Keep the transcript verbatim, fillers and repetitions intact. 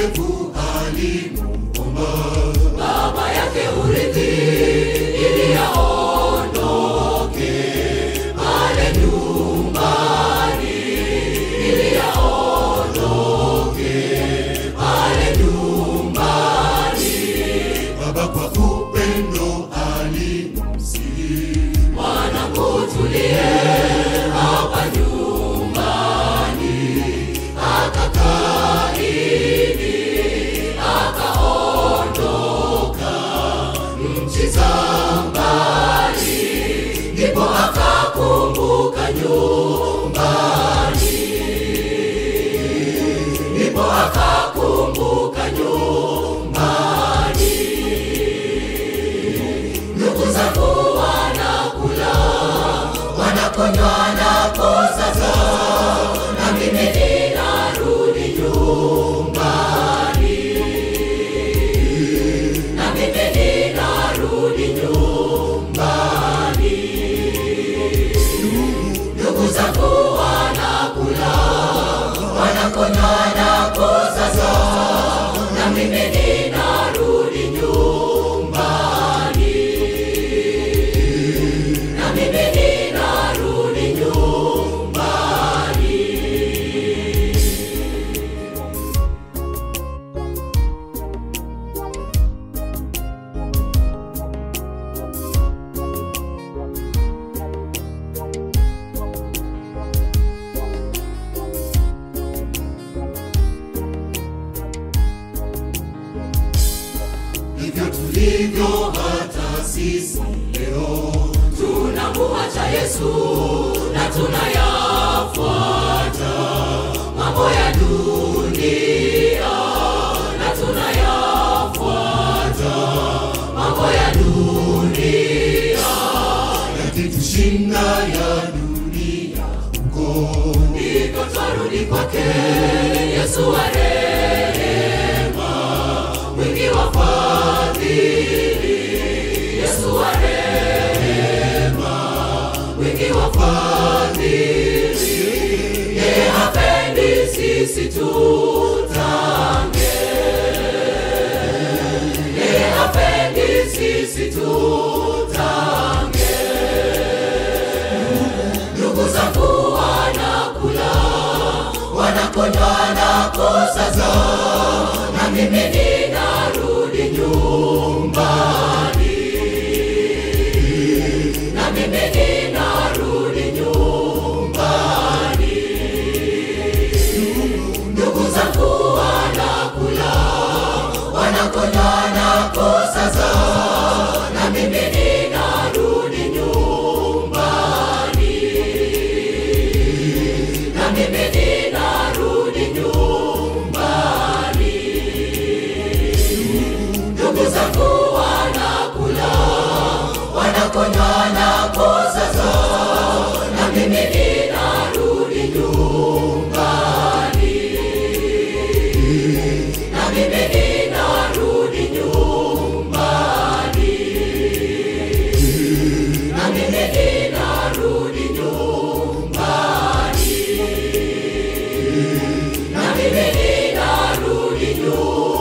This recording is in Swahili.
unyenyekevu alimuomba baba yake urithi ili aondoke pale nyumbani, ili aondoke pale nyumbani. Baba kwa upendo alimsihi, mwanangu tulie hapa nyumbani. Akakaidi, akaondoka nchi za mbali, ndipo akakumbuka nyumbani, ndipo akakumbuka nyumbani. Ndugu zangu wanakula, wanakonywa, wanaposaza, na mimi ninarudi nyumbani, na mimi ninarudi nyumbani. Ndugu zangu wanakula, wanakonywa, wanaposaza, na mimi ninarudi nyumbani, na mimi ninarudi nyumbani. hivyo tulivyo hata sisi leo. Tunamuacha Yesu na tunayafuata mambo ya dunia, na tunayafuata mambo ya dunia. Yakitushinda ya dunia huko, Ndivyo twarudi kwake Yesu wa rehema, mwingi wa fadhili. Yesu wa rehema, mwingi wa fadhili. Yeye hapendi sisi tutange, yeye hapendi sisi tutange. Ndugu zangu wanakula, wanakonywa, wanaposaza, na mimi ninarudi nyumbani, na mimi ninarudi nyumbani. Ndugu zangu wanakula, wanakonywa, wanaposaza, na mimi ninarudi nyumbani, na mimi ninarudi nyumbani. Ndugu zangu wanakula, wanakonywa, wanaposaza, na mimi ninarudi nyumbani, na mimi ninarudi nyumbani, na mimi ninarudi nyumbani, na mimi ninarudi nyumbani.